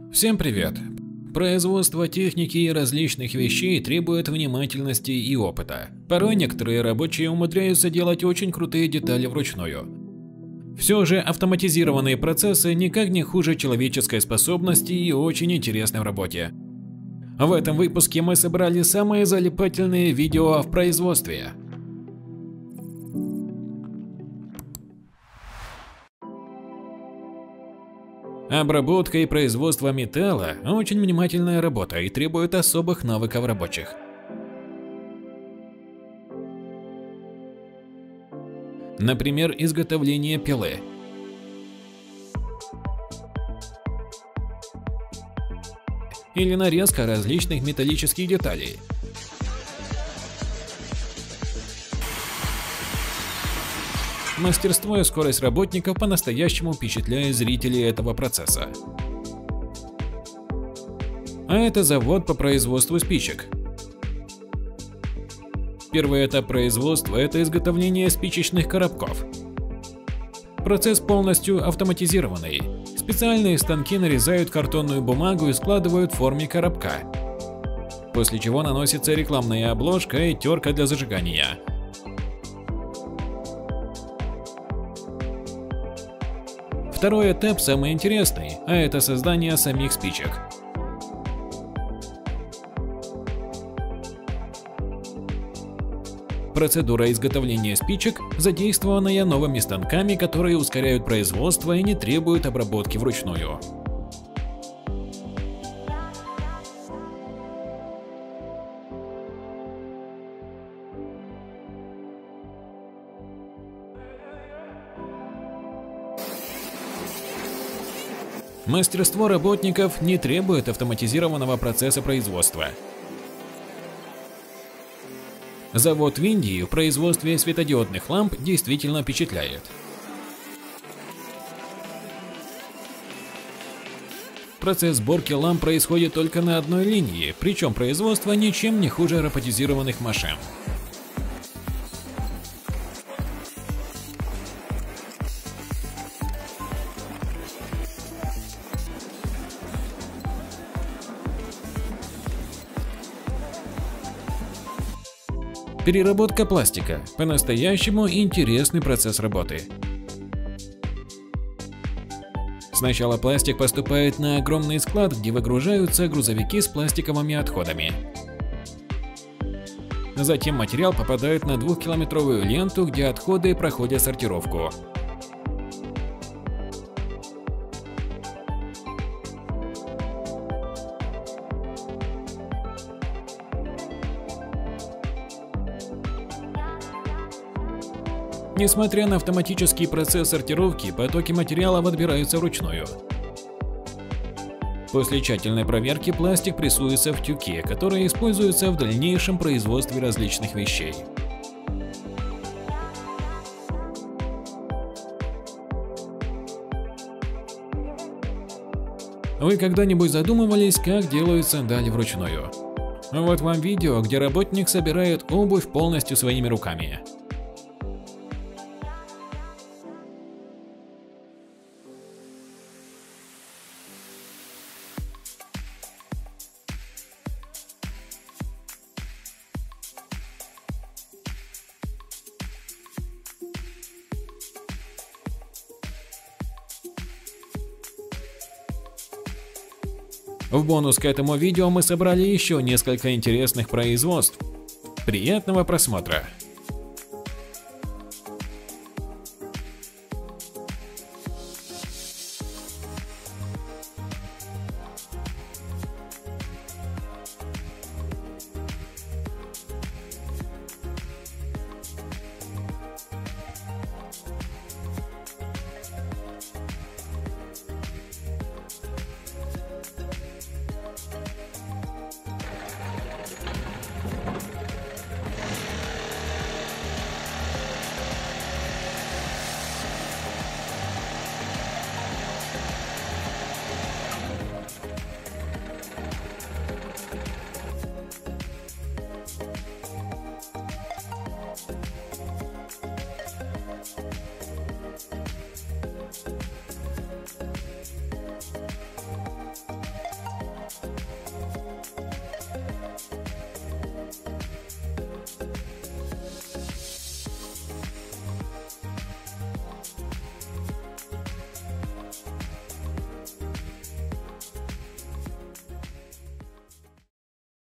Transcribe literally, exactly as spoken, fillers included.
Всем привет! Производство техники и различных вещей требует внимательности и опыта. Порой некоторые рабочие умудряются делать очень крутые детали вручную. Все же автоматизированные процессы никак не хуже человеческой способности и очень интересны в работе. В этом выпуске мы собрали самые залипательные видео в производстве. Обработка и производство металла – очень внимательная работа и требует особых навыков рабочих. Например, изготовление пилы. Или нарезка различных металлических деталей. Мастерство и скорость работников по-настоящему впечатляют зрителей этого процесса. А это завод по производству спичек. Первый этап производства – это изготовление спичечных коробков. Процесс полностью автоматизированный. Специальные станки нарезают картонную бумагу и складывают в форме коробка. После чего наносится рекламная обложка и терка для зажигания. Второй этап самый интересный, а это создание самих спичек. Процедура изготовления спичек, задействованная новыми станками, которые ускоряют производство и не требуют обработки вручную. Мастерство работников не требует автоматизированного процесса производства. Завод в Индии в производстве светодиодных ламп действительно впечатляет. Процесс сборки ламп происходит только на одной линии, причем производство ничем не хуже роботизированных машин. Переработка пластика – по-настоящему интересный процесс работы. Сначала пластик поступает на огромный склад, где выгружаются грузовики с пластиковыми отходами. Затем материал попадает на двухкилометровую ленту, где отходы проходят сортировку. Несмотря на автоматический процесс сортировки, потоки материалов отбираются вручную. После тщательной проверки пластик прессуется в тюки, которые используются в дальнейшем производстве различных вещей. Вы когда-нибудь задумывались, как делают сандали вручную? Вот вам видео, где работник собирает обувь полностью своими руками. В бонус к этому видео мы собрали еще несколько интересных производств. Приятного просмотра!